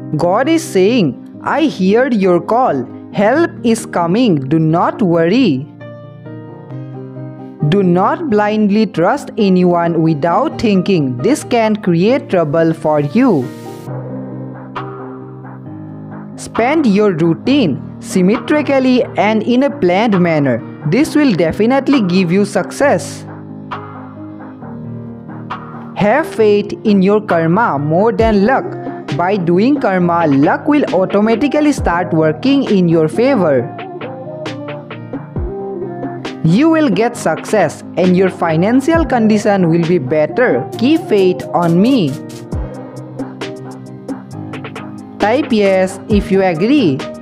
God is saying, I heard your call. Help is coming. Do not worry. Do not blindly trust anyone without thinking. This can create trouble for you. Spend your routine symmetrically and in a planned manner. This will definitely give you success. Have faith in your karma more than luck. By doing karma, luck will automatically start working in your favor. You will get success and your financial condition will be better. Keep faith on me. Type yes if you agree.